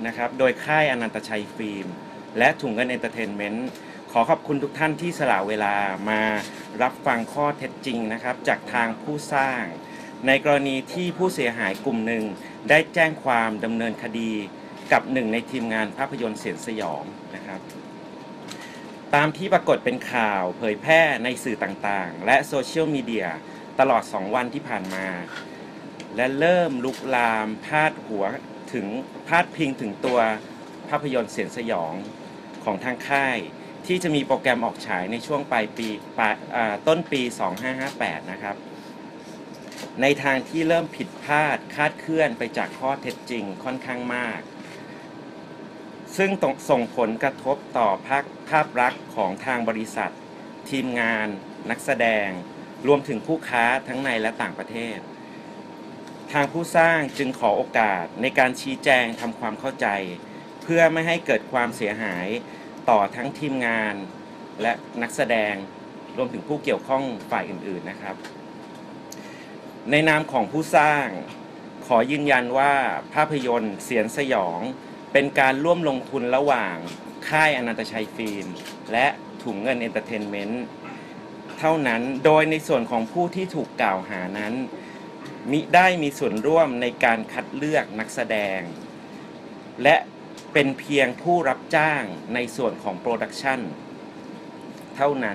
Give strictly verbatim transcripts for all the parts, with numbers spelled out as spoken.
นะครับโดยค่ายอนันตชัยฟิล์มและถุงเงินเอนเตอร์เทนเมนต์ขอขอบคุณทุกท่านที่สละเวลามารับฟังข้อเท็จจริงนะครับจากทางผู้สร้างในกรณีที่ผู้เสียหายกลุ่มหนึ่งได้แจ้งความดำเนินคดีกับหนึ่งในทีมงานภาพยนตร์เสียงสยองนะครับตามที่ปรากฏเป็นข่าวเผยแพร่ในสื่อต่างๆและโซเชียลมีเดียตลอดสองวันที่ผ่านมาและเริ่มลุกลามพาดหัวถึงพาดพิงถึงตัวภาพยนตร์เสียงสยองของทางค่ายที่จะมีโปรแกรมออกฉายในช่วงปลายปีต้นปีสองพันห้าร้อยห้าสิบแปดนะครับในทางที่เริ่มผิดพลาดคาดเคลื่อนไปจากข้อเท็จจริงค่อนข้างมากซึ่งส่งผลกระทบต่อภาพภาพลักษณ์ของทางบริษัททีมงานนักแสดงรวมถึงผู้ค้าทั้งในและต่างประเทศทางผู้สร้างจึงขอโอกาสในการชี้แจงทำความเข้าใจเพื่อไม่ให้เกิดความเสียหายต่อทั้งทีมงานและนักแสดงรวมถึงผู้เกี่ยวข้องฝ่ายอื่นๆนะครับในนามของผู้สร้างขอยืนยันว่าภาพยนตร์เสียงสยองเป็นการร่วมลงทุนระหว่างค่ายอนันตชัยฟิล์มและถุงเงินเอนเตอร์เทนเมนต์เท่านั้นโดยในส่วนของผู้ที่ถูกกล่าวหานั้นมิได้มีส่วนร่วมในการคัดเลือกนักแสดงและเป็นเพียงผู้รับจ้างในส่วนของโปรดักชันเท่านั้น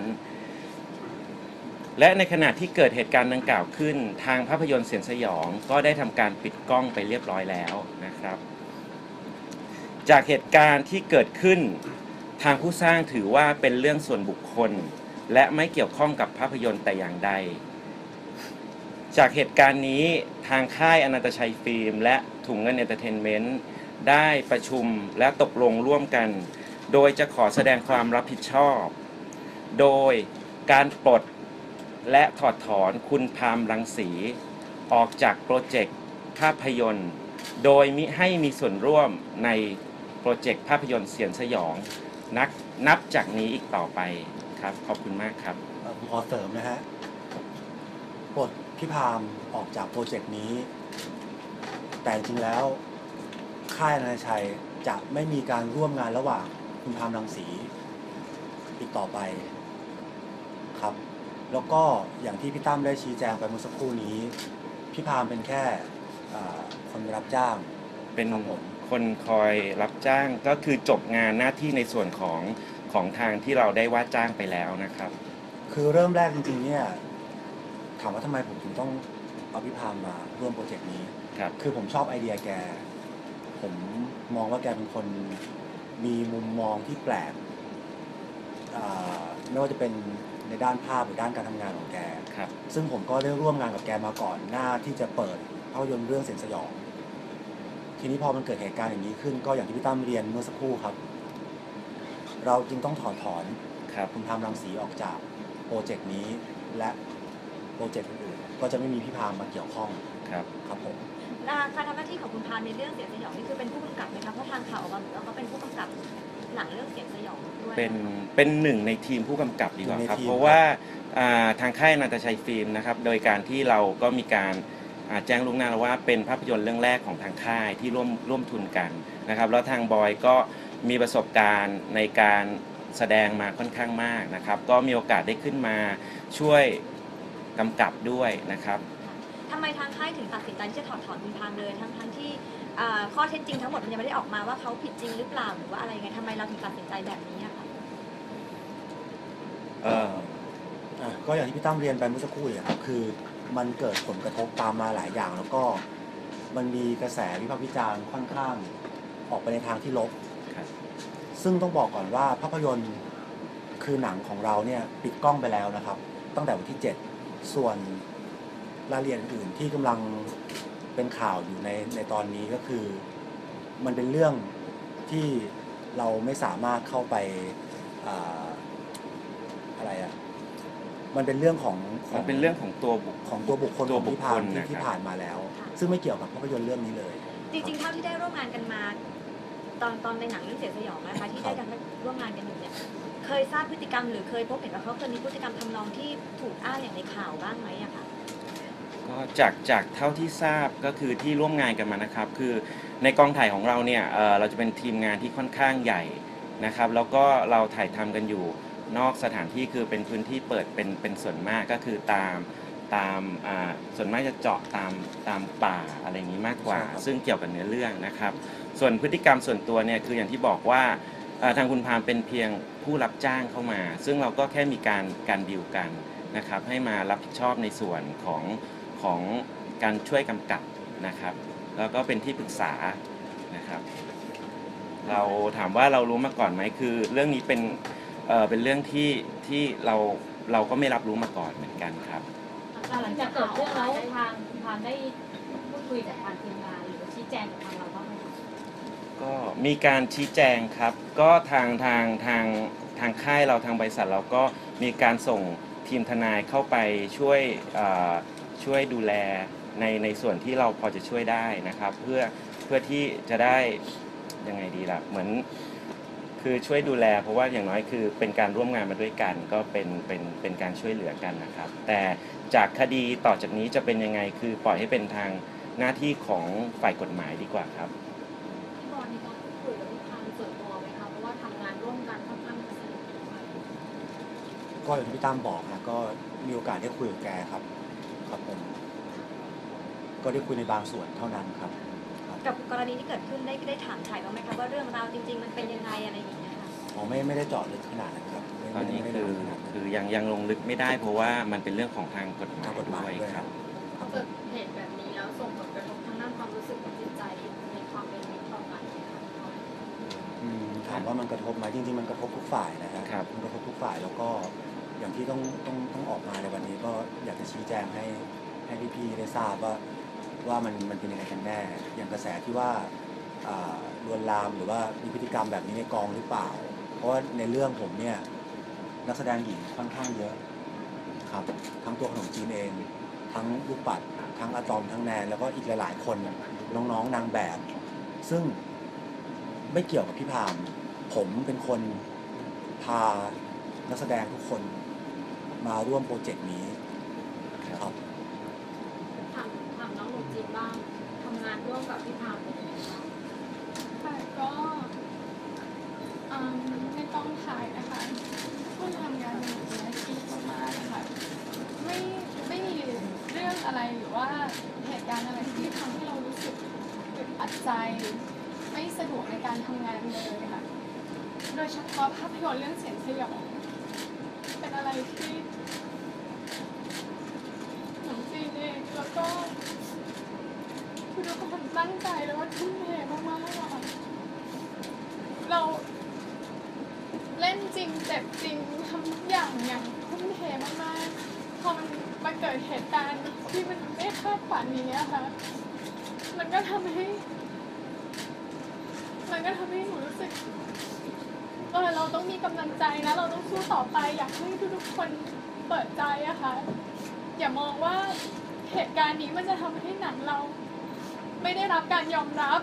และในขณะที่เกิดเหตุการณ์ดังกล่าวขึ้นทางภาพยนตร์เสียงสยองก็ได้ทำการปิดกล้องไปเรียบร้อยแล้วนะครับจากเหตุการณ์ที่เกิดขึ้นทางผู้สร้างถือว่าเป็นเรื่องส่วนบุคคลและไม่เกี่ยวข้องกับภาพยนตร์แต่อย่างใดจากเหตุการณ์นี้ทางค่ายอนันตชัยฟิล์มและถุงเงินเอนเตอร์เทนเมนต์ได้ประชุมและตกลงร่วมกันโดยจะขอแสดงความรับผิดชอบโดยการปลดและถอดถอนคุณพามรังสีออกจากโปรเจกต์ภาพยนตร์โดยมิให้มีส่วนร่วมในโปรเจกต์ภาพยนตร์เสียงสยองนักนับจากนี้อีกต่อไปครับขอบคุณมากครับผมขอเสริมนะฮะปลดพี่พามออกจากโปรเจกต์นี้แต่จริงแล้วค่ายอนันตชัยจะไม่มีการร่วมงานระหว่างคุณพามรังสีอีกต่อไปครับแล้วก็อย่างที่พี่ตั้มได้ชี้แจงไปเมื่อสักครู่นี้พี่พามเป็นแค่คนรับจ้างเป็นคนคอยรับจ้างก็คือจบงานหน้าที่ในส่วนของของทางที่เราได้ว่าจ้างไปแล้วนะครับคือเริ่มแรกจริงๆเนี่ยถามว่าทำไมผมถึงต้องเอาพี่พามมาร่วมโปรเจกต์นี้ครับคือผมชอบไอเดียแกผมมองว่าแกเป็นคนมีมุมมองที่แปลกไม่ว่าจะเป็นในด้านภาพหรือด้านการทำงานของแกครับซึ่งผมก็ได้ร่วมงานกับแกมาก่อนหน้าที่จะเปิดภาพยนตร์เรื่องเสียงสยองทีนี้พอมันเกิดเหตุการณ์อย่างนี้ขึ้นก็อย่างที่พี่ตั้มเรียนเมื่อสักครู่ครับเราจึงต้องถอนถอนคุณพามรังสีออกจากโปรเจกต์นี้และโปรเจกต์อื่นๆก็จะไม่มีพี่พามมาเกี่ยวข้องครับครับผมการทำหน้าที่ของคุณพามในเรื่องเสียงสยองนี่คือเป็นผู้กำกับไหมคะเพราะทางข่าวออกมาบอกว่าเขาเป็นผู้กำกับหนังเรื่องเสียงสยองด้วยเป็นเป็นหนึ่งในทีมผู้กำกับดีกว่าครับเพราะว่าทางค่ายอนันตชัยฟิล์มนะครับโดยการที่เราก็มีการแจ้งล่วงหน้าแล้วว่าเป็นภาพยนตร์เรื่องแรกของทางค่ายที่ร่วมร่วมทุนกันนะครับแล้วทางบอยก็มีประสบการณ์ในการแสดงมาค่อนข้างมากนะครับก็มีโอกาสได้ขึ้นมาช่วยกำกับด้วยนะครับทำไมทางค่ายถึงตัดสินใจที่จะถอดถอนคุณพามเลยทั้งทั้งที่ข้อเท็จจริงทั้งหมดมันยังไม่ได้ออกมาว่าเขาผิดจริงหรือเปล่าหรือว่าอะไรไงทำไมเราถึงตัดสินใจแบบนี้คะเออก็อย่างที่พี่ตั้มเรียนไปเมื่อสักครู่เลยครับคือมันเกิดผลกระทบตามมาหลายอย่างแล้วก็มันมีกระแสวิพากษ์วิจารณ์ค่อนข้างออกไปในทางที่ลบซึ่งต้องบอกก่อนว่าภาพยนตร์คือหนังของเราเนี่ยปิดกล้องไปแล้วนะครับตั้งแต่วันที่เจ็ดส่วนรายละเอียดอื่นที่กำลังเป็นข่าวอยู่ในในตอนนี้ก็คือมันเป็นเรื่องที่เราไม่สามารถเข้าไปอะไรอะมันเป็นเรื่องของมันเป็นเรื่องของตัวบุคของตัวบุคคลของพี่พามที่ที่ผ่านมาแล้วซึ่งไม่เกี่ยวกับภาพยนตร์เรื่องนี้เลยจริงๆเท่าที่ได้ร่วมงานกันมาตอนตอนในหนังเรื่องเสียงสยองนะคะที่ได้กันร่วมงานกันอยู่เนี่ยเคยทราบพฤติกรรมหรือเคยพบเห็นว่าเขาเคยมีพฤติกรรมทำนองที่ถูกอ้างอย่างในข่าวบ้างไหมอะคะก็จากจากเท่าที่ทราบก็คือที่ร่วมงานกันมานะครับคือในกองถ่ายของเราเนี่ยเอ่อเราจะเป็นทีมงานที่ค่อนข้างใหญ่นะครับแล้วก็เราถ่ายทำกันอยู่นอกสถานที่คือเป็นพื้นที่เปิดเป็นเป็นส่วนมากก็คือตามตามอ่าส่วนมากจะเจาะตามตามป่าอะไรอย่างนี้มากกว่า ซึ่งเกี่ยวกับเนื้อเรื่องนะครับส่วนพฤติกรรมส่วนตัวเนี่ยคืออย่างที่บอกว่าเอ่อทางคุณพามเป็นเพียงผู้รับจ้างเข้ามา ซึ่งเราก็แค่มีการการดีลกันนะครับให้มารับผิดชอบในส่วนของของการช่วยกำกับนะครับแล้วก็เป็นที่ปรึกษานะครับเราถามว่าเรารู้มาก่อนไหมคือเรื่องนี้เป็นเอ่อเป็นเรื่องที่ที่เราเราก็ไม่รับรู้มาก่อนเหมือนกันครับหลังจากเกิดเรื่องแล้วทางทางได้พูดคุยกับทางทีมงานหรือชี้แจงกับทางเราบ้างไหมคะก็มีการชี้แจงครับก็ทางทางทางทางค่ายเราทางบริษัทเราก็มีการส่งทีมทนายเข้าไปช่วยเอ่อช่วยดูแลในในส่วนที่เราพอจะช่วยได้นะครับเพื่อเพื่อที่จะได้ยังไงดีล่ะเหมือนคือช่วยดูแลเพราะว่าอย่างน้อยคือเป็นการร่วมงานมาด้วยกันก็เป็นเป็นเป็นการช่วยเหลือกันนะครับแต่จากคดีต่อจากนี้จะเป็นยังไงคือปล่อยให้เป็นทางหน้าที่ของฝ่ายกฎหมายดีกว่าครับพี่บอลมีการพูดคุยกับทางส่วนตัวไหมคะเพราะว่าทำงานร่วมกันค่อนข้างจะสนิทกันก็อย่างที่พี่ตั้มบอกนะก็มีโอกาสได้คุยกับแกครับครับผมก็ได้คุยในบางส่วนเท่านั้นครับครับกับกรณีที่เกิดขึ้นได้ได้ถามถ่ายบ้างไหมคะว่าเรื่องราวจริง ๆ มันเป็นยังไงอะไรอย่างเงี้ยค่ะอ๋อไม่ไม่ได้เจาะลึกขนาดนั้นครับไม่ตอนนี้ไม่คืได้อลึกขนาดนั้นคือยังยังลงลึกไม่ได้เพราะว่ามันเป็นเรื่องของทางกฎหมายทางกฎหมายด้วยด้วยครับครับผเกิมดเหตุแบบนี้แล้วส่งผลกระทบทางด้านความรู้สึกกับจิตใจในความเป็นมิตรต่อกันไหมคะอืมถามว่ามันกระทบไหมจริงๆมันกระทบทุกฝ่ายนะฮะครับมันกระทบทุกฝ่ายแล้วก็อย่างที่ต้องต้องต้องออกมาในวันนี้ก็อยากจะชี้แจงให้ให้พี่ๆได้ทราบว่าว่ามันมันเป็นยังไงกันแน่อย่างกระแสที่ว่าอ่าลวนลามหรือว่ามีพฤติกรรมแบบนี้ในกองหรือเปล่า เพราะว่าในเรื่องผมเนี่ยนักแสดงหญิงค่อนข้างเยอะครับทั้งตัวขนมจีนเอง ทั้งลูกปัดทั้งอะตอมทั้งแนนแล้วก็อีกหลายๆคนน้องๆนางแบบ ซึ่งไม่เกี่ยวกับพี่พามผมเป็นคนพานักแสดงทุกคนมาร่วมโปรเจกต์นี้ครับถามถามน้องหนุ่มจีนบ้างทำงานร่วมกับพี่พามเป็นยังไงบ้างค่ะก็อืมในกองถ่ายนะคะคุณทำงานเป็นมืออาชีพมากๆนะคะไม่ไม่มีเรื่องอะไรหรือว่าเหตุการณ์อะไรที่ทำให้เรารู้สึกอึดอัดใจ ไม่สะดวกในการทำงานเลยค่ะโดยเฉพาะภาพยนตร์เรื่องเสียงสยองเป็นอะไรที่หนังจีนเองแล้วก็คือทุกคนตั้งใจแล้วก็ทุ่มเทมากๆอะค่ะ เราเล่นจริงเจ็บจริงทำทุกอย่างอย่างทุ่มเทมากๆพอมันมาเกิดเหตุการณ์ที่มันไม่คาดฝันนี้อะค่ะมันก็ทำให้ มันก็ทำให้หนูรู้สึกเออเราต้องมีกำลังใจนะเราต้องสู้ต่อไปอยากให้ทุกๆคนเปิดใจอะค่ะอย่ามองว่าเหตุการณ์นี้มันจะทำให้หนังเรา ไม่ได้รับการยอมรับ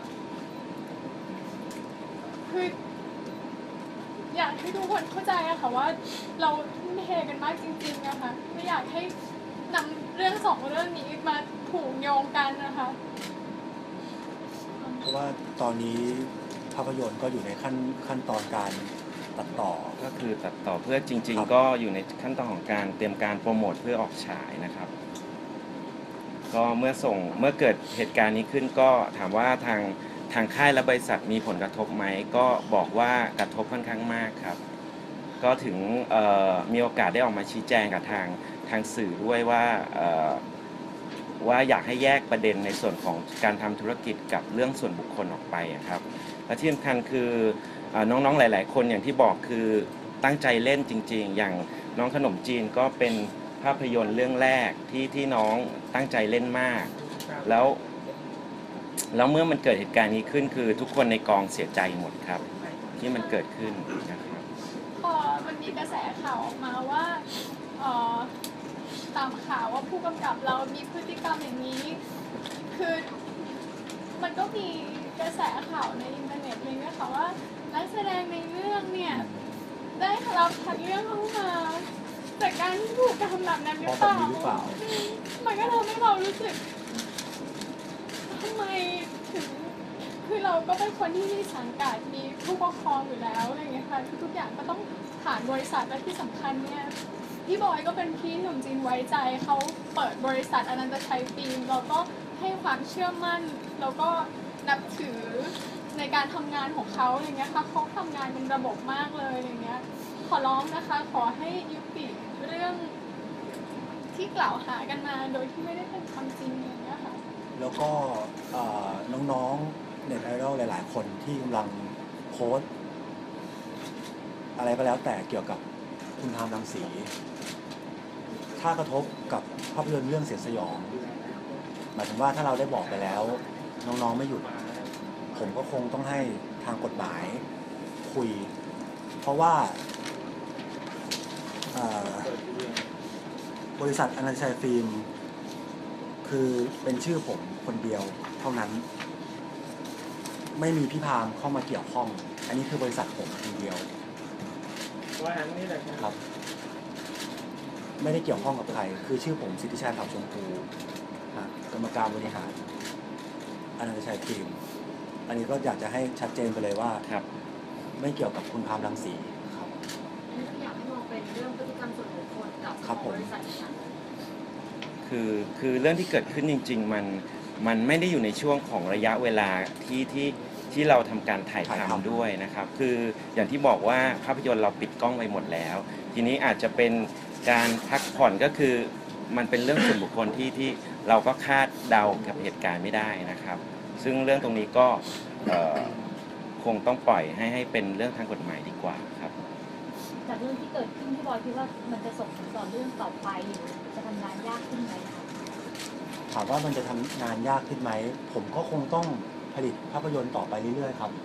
คืออยากให้ทุกคนเข้าใจอะค่ะว่าเราทุ่มเทกันมากจริงๆอะค่ะไม่อยากให้นำเรื่องสองเรื่องนี้มาผูกโยงกันนะคะเพราะว่าตอนนี้ภาพยนตร์ก็อยู่ในขั้นขั้นตอนการตัดต่อก็คือตัดต่อเพื่อจริงครับๆ ก็อยู่ในขั้นตอนของการเตรียมการโปรโมทเพื่อออกฉายนะครับ ก็เมื่อส่งเมื่อเกิดเหตุการณ์นี้ขึ้นก็ถามว่าทางทางค่ายและบริษัทมีผลกระทบไหมก็บอกว่ากระทบค่อนข้างมากครับ ก็ถึงเอ่อมีโอกาสได้ออกมาชี้แจงกับทางทางสื่อด้วยว่าเอ่อว่าอยากให้แยกประเด็นในส่วนของการทำธุรกิจกับเรื่องส่วนบุคคลออกไปอะครับและที่สำคัญคือเอ่อน้องๆหลาย ๆ คนอย่างที่บอกคือตั้งใจเล่นจริง ๆ อย่างน้องขนมจีนก็เป็นภาพยนตร์เรื่องแรกที่ที่น้องตั้งใจเล่นมาก แล้วแล้วเมื่อมันเกิดเหตุการณ์นี้ขึ้นคือทุกคนในกองเสียใจหมดครับที่มันเกิดขึ้นนะครับพอมันมีกระแสข่าวออกมาว่าเอ่อตามข่าวว่าผู้กำกับเรามีพฤติกรรมอย่างนี้ คือมันก็มีกระแสข่าวในอินเทอร์เน็ตเลยนะคะว่านักแสดงในเรื่องเนี่ยได้รับคัดเลือกเข้ามาจากการที่ถูกกระทำแบบนั้นหรือเปล่าเพราะแบบนี้หรือเปล่ามันก็ทำให้เรารู้สึกทำไมถึงคือคือเราก็เป็นคนที่มีสังกัดมีผู้ปกครองอยู่แล้วอะไรอย่างเงี้ยค่ะทุกๆอย่างก็ต้องผ่านบริษัทและที่สำคัญเนี่ยพี่บอยก็เป็นพี่หนุ่มจีนไว้ใจเขาเปิดบริษัทอนันตชัยฟิล์มเราก็ให้ความเชื่อมั่นแล้วก็นับถือในการทำงานของเขาอะไรเงี้ยค่ะเขาทำงานเป็นระบบมากเลยอะไรเงี้ยขอร้องนะคะขอให้ยุติเรื่องที่กล่าวหากันมาโดยที่ไม่ได้เป็นความจริงอย่างเงี้ยค่ะแล้วก็เอ่อน้องๆเน็ตไอดอลหลายๆคนที่กำลังโพสต์อะไรก็แล้วแต่เกี่ยวกับคุณธรรมรังสีถ้ากระทบกับภาพยนตร์เรื่องเสียงสยองหมายถึงว่าถ้าเราได้บอกไปแล้วน้องๆไม่หยุดผมก็คงต้องให้ทางกฎหมายคุยเพราะว่าบริษัทอนันตชัยฟิล์มคือเป็นชื่อผมคนเดียวเท่านั้นไม่มีพี่พามเข้ามาเกี่ยวข้องอันนี้คือบริษัทผมคนเดียวว่าอันนี้แหละครับไม่ได้เกี่ยวข้องกับใครคือชื่อผมสิทธิชัยเผ่าชมพูกรรมการบริหารอนันตชัยฟิล์มอันนี้ก็อยากจะให้ชัดเจนไปเลยว่าครับไม่เกี่ยวกับคุณพามรังสีครับอยากให้มองเป็นเรื่องพฤติกรรมส่วนบุคคลกับบริษัทนั้นคือคือเรื่องที่เกิดขึ้นจริงๆมันมันไม่ได้อยู่ในช่วงของระยะเวลาที่ที่ที่เราทำการถ่ายทำด้วยนะครับคืออย่างที่บอกว่าภาพยนตร์เราปิดกล้องไปหมดแล้วทีนี้อาจจะเป็นการพักผ่อนก็คือมันเป็นเรื่องส่วนบุคคลที่ที่เราก็คาดเดากับเหตุการณ์ไม่ได้นะครับซึ่งเรื่องตรงนี้ก็คงต้องปล่อยให้ให้เป็นเรื่องทางกฎหมายดีกว่าครับจากเรื่องที่เกิดขึ้นที่บอยคิดว่ามันจะส่งผลต่อเรื่องต่อไปหรือจะทำงานยากขึ้นไหมคะถามว่ามันจะทำงานยากขึ้นไหมผมก็คงต้องผลิตภาพยนตร์ต่อไปเรื่อยๆครับ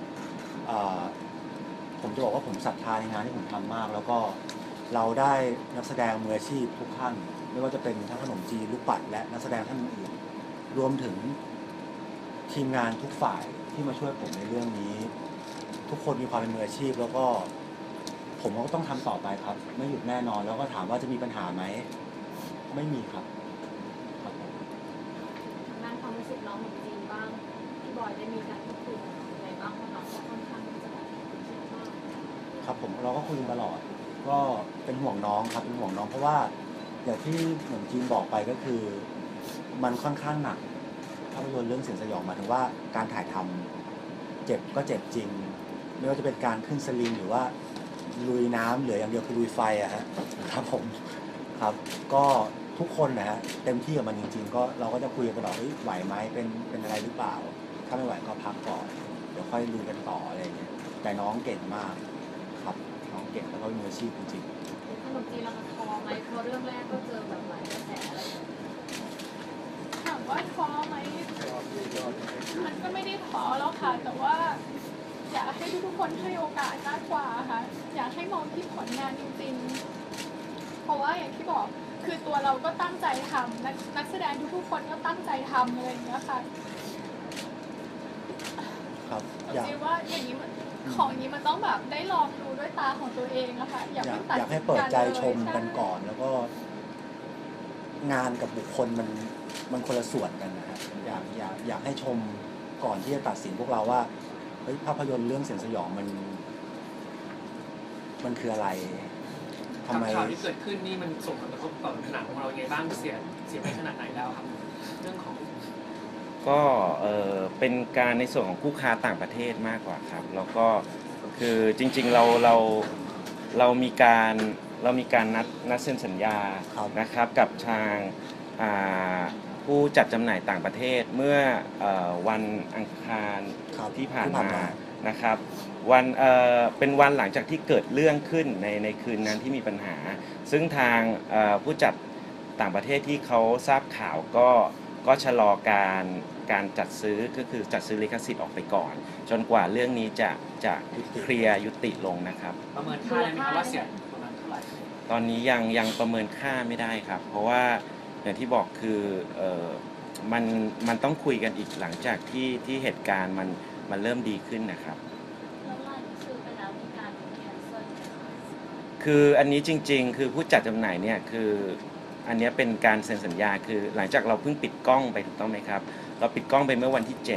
ผมจะบอกว่าผมศรัทธาในงานที่ผมทำมากแล้วก็เราได้นักแสดงมืออาชีพทุกท่านไม่ว่าจะเป็นทั้งขนมจีนลูกปัดและนักแสดงท่านอื่นรวมถึงทีมงานทุกฝ่ายที่มาช่วยผมในเรื่องนี้ทุกคนมีความเป็นมืออาชีพแล้วก็ผมก็ต้องทำต่อไปครับไม่หยุดแน่นอนแล้วก็ถามว่าจะมีปัญหาไหมไม่มีครับครับงานความรู้สึกน้องหนุ่มจีนบ้างพี่บอยได้มีการพูดคุยอะไรบ้างเพราะน้องก็ค่อนข้างจะแบบเครียดมากครับผมเราก็คุยกันตลอดก็เป็นห่วงน้องครับเป็นห่วงน้องเพราะว่าอย่างที่หนุ่มจีนบอกไปก็คือมันค่อนข้างหนักภาพยนตร์เรื่องเสียงสยองหมายถึงว่าการถ่ายทำเจ็บก็เจ็บจริงไม่ว่าจะเป็นการขึ้นสลิงหรือว่าลุยน้ำเหลืออย่างเดียวคือลุยไฟอะฮะครับผมครับก็ทุกคนนะฮะเต็มที่กับมันจริงๆก็เราก็จะคุยกันตลอดไหวไหมเป็นเป็นอะไรหรือเปล่าถ้าไม่ไหวก็พักก่อนเดี๋ยวค่อยลุยกันต่ออะไรอย่างเงี้ยแต่น้องเก่งมากครับน้องเก่งแล้วก็มืออาชีพจริงๆขนมจีนเราท้อไหมเพราะเรื่องแรกก็เจอแบบหลายกระแสอะไรถามว่าท้อไหมมันก็ไม่ได้ท้อแล้วค่ะแต่ว่าอยากให้ทุกคนให้โอกาสมากกว่าค่ะอยากให้มองที่ผลงานจริงๆเพราะว่าอย่างที่บอกคือตัวเราก็ตั้งใจทำนักนักแสดงทุกๆคนก็ตั้งใจทำอะไรอย่างเงี้ยค่ะครับคิดว่าอย่างนี้มันของนี้มันต้องแบบได้ลองดูด้วยตาของตัวเองอะค่ะอยากอยากให้เปิดใจชมกันก่อนแล้วก็งานกับบุคคลมันมันคนละส่วนกันนะครับอยากอยากอยากให้ชมก่อนที่จะตัดสินพวกเราว่าเฮ้ยภาพยนตร์เรื่องเสียงสยองมันมันคืออะไรทำไมข่าวที่เกิดขึ้นนี่มันส่งผลกระทบต่อหนังของเราไงบ้างเสียเสียไปขนาดไหนแล้วครับเรื่องของก็เออเป็นการในส่วนของคู่ค้าต่างประเทศมากกว่าครับแล้วก็คือจริงๆเราเราเรามีการเรามีการนัดนัดเซ็นสัญญานะครับกับทางผู้จัดจำหน่ายต่างประเทศเมื่อวันอังคารที่ผ่านมานะครับวันเอ่อเป็นวันหลังจากที่เกิดเรื่องขึ้นในในคืนนั้นที่มีปัญหาซึ่งทางผู้จัดต่างประเทศที่เขาทราบข่าวก็ก็ชะลอการการจัดซื้อก็คือจัดซื้อลิขสิทธิ์ออกไปก่อนจนกว่าเรื่องนี้จะจะเคลียร์ยุติลงนะครับประเมินค่าได้ไหมครับว่าเสียประมาณเท่าไหร่ตอนนี้ยังยังประเมินค่าไม่ได้ครับเพราะว่าอย่างที่บอกคือเอ่อมันมันต้องคุยกันอีกหลังจากที่ที่เหตุการณ์มันมันเริ่มดีขึ้นนะครับแล้วรายชื่อไปแล้วมีการแคนเซิลคืออันนี้จริงๆคือผู้จัดจำหน่ายเนี่ยคืออันนี้เป็นการเซ็นสัญญาคือหลังจากเราเพิ่งปิดกล้องไปถูกต้องไหมครับเราปิดกล้องไปเมื่อวันที่เจ็ด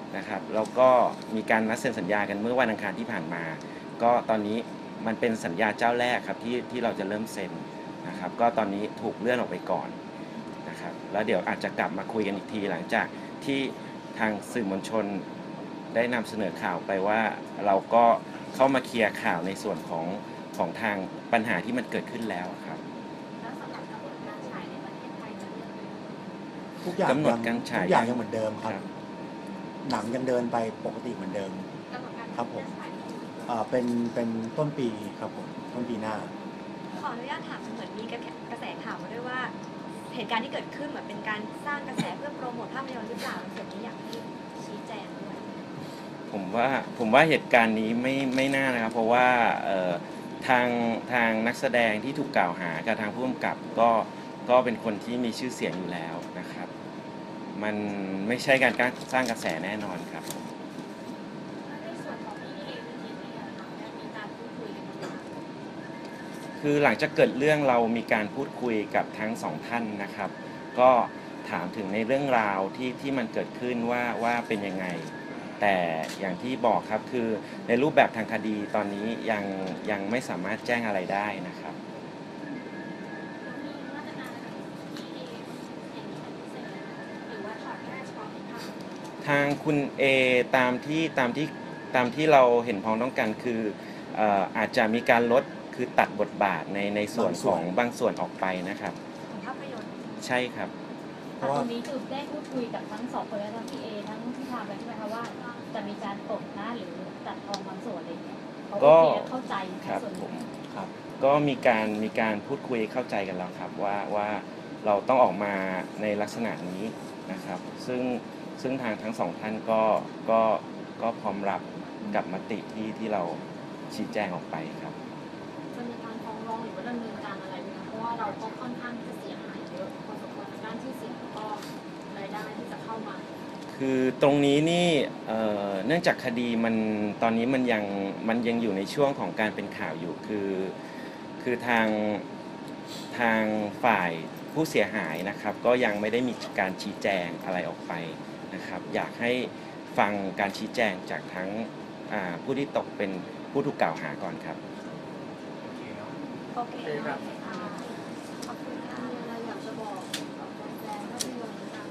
นะครับแล้วก็มีการนัดเซ็นสัญญากันเมื่อวันอังคารที่ผ่านมา ก็ตอนนี้มันเป็นสัญญาเจ้าแรกครับที่ที่เราจะเริ่มเซ็นนะครับก็ตอนนี้ถูกเลื่อนออกไปก่อนนะครับแล้วเดี๋ยวอาจจะกลับมาคุยกันอีกทีหลังจากที่ทางสื่อมวลชนได้นำเสนอข่าวไปว่าเราก็เข้ามาเคลียร์ข่าวในส่วนของของทางปัญหาที่มันเกิดขึ้นแล้วครับแล้วสำหรับกำหนดการฉายในประเทศไทยจะเลื่อนไปไหมทุกอย่างกำหนดยังการฉายทุกอย่างยังเหมือนเดิมครับครับหนังยังเดินไปปกติเหมือนเดิมกำหนดการครับผมจะฉายอ่าเป็นเป็นต้นปีครับผมต้นปีหน้าขออนุญาตถามเหมือนมีกระแสกระแสข่าวมาด้วยว่า เหตุการณ์ที่เกิดขึ้นเหมือนเป็นการสร้างกระแสเพื่อโปรโมทภาพยนตร์หรือเปล่าส่วนนี้อยากให้ชี้แจงด้วยผมว่าผมว่าเหตุการณ์นี้ไม่ไม่น่านะครับ เพราะว่าเอ่อทางทางนักแสดงที่ถูกกล่าวหากับทางผู้กำกับก็ก็เป็นคนที่มีชื่อเสียงอยู่แล้วนะครับ มันไม่ใช่การสร้างกระแสแน่นอนครับในส่วนของพี่เองพี่เองเนี่ยมีการพูดคุยกันไหมคือหลังจากเกิดเรื่องเรามีการพูดคุยกับทั้งสองท่านนะครับ ก็ถามถึงในเรื่องราวที่ที่มันเกิดขึ้นว่าว่าเป็นยังไง แต่อย่างที่บอกครับคือในรูปแบบทางคดีตอนนี้ยังยังไม่สามารถแจ้งอะไรได้นะครับมีมาตรการอะไรที่เองอย่างนี้เป็นพิเศษไหมหรือว่าถอดแค่เฉพาะในภาพทางคุณเอตามที่ตามที่ตามที่เราเห็นพ้องต้องกันคือเอ่ออาจจะมีการลดคือตัดบทบาทในในส่วนของบางส่วนออกไปนะครับของภาพยนตร์ใช่ครับเพแต่ราะตว่ารงนี้คือได้พูดคุยกับทั้งสองคนแล้วทั้งพี่เอทั้งพี่ทามแล้วใช่ไหมคะว่าจะมีการปลดหน้าหรือตัดทอนบางส่วนอะไรอย่างเงี้ยเขาก็โอเคเข้าใจครับส่วนผมนี้ครับก็มีการมีการพูดคุยเข้าใจกันแล้วครับว่าว่าเราต้องออกมาในลักษณะนี้นะครับ ซึ่งซึ่งทางทั้งสองท่านก็ก็ก็พร้อมรับกับมติที่ที่เราชี้แจงออกไปครับจะมีการฟ้องร้องหรือว่าดำเนินการอะไรไหมคะเพราะว่าเราก็ค่อนข้างที่จะเสียหายเยอะพอสมควรในด้านชื่อเสียงแล้วก็รายได้ที่จะเข้ามาคือตรงนี้นี่เอ่อเนื่องจากคดีมันตอนนี้มันยังมันยังอยู่ในช่วงของการเป็นข่าวอยู่คือคือทางทางฝ่ายผู้เสียหายนะครับ ก็ยังไม่ได้มีการชี้แจงอะไรออกไปนะครับ อยากให้ฟังการชี้แจงจากทั้งอ่าผู้ที่ตกเป็นผู้ถูกกล่าวหาก่อนครับโอเคครับขอบคุณค่ะมีอะไรอยากจะบอกกับแฟนๆภาพยนตร์ต่าง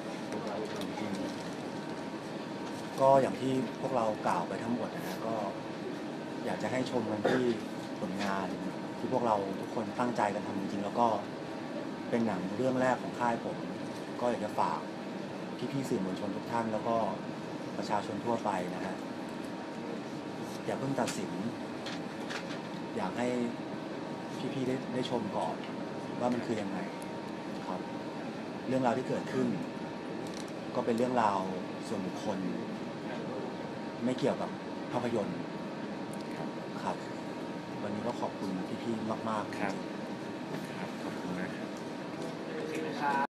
ๆก็อย่างที่พวกเรากล่าวไปทั้งหมดนะฮะก็อยากจะให้ชมกันที่ผลงานที่พวกเราทุกคนตั้งใจกันทำจริงๆแล้วก็เป็นหนังเรื่องแรกของค่ายผม ก็อยากจะฝากพี่ๆสื่อมวลชนทุกท่าน แล้วก็ประชาชนทั่วไปนะฮะอย่าเพิ่งตัดสิน อยากให้พี่ๆได้ได้ชมก่อนว่ามันคือยังไงครับ เรื่องราวที่เกิดขึ้น ก็เป็นเรื่องราวส่วนบุคคล ไม่เกี่ยวกับภาพยนตร์ครับ วันนี้ก็ขอบคุณพี่ๆมากๆครับ ครับ ขอบคุณมากครับโอเคนะครับ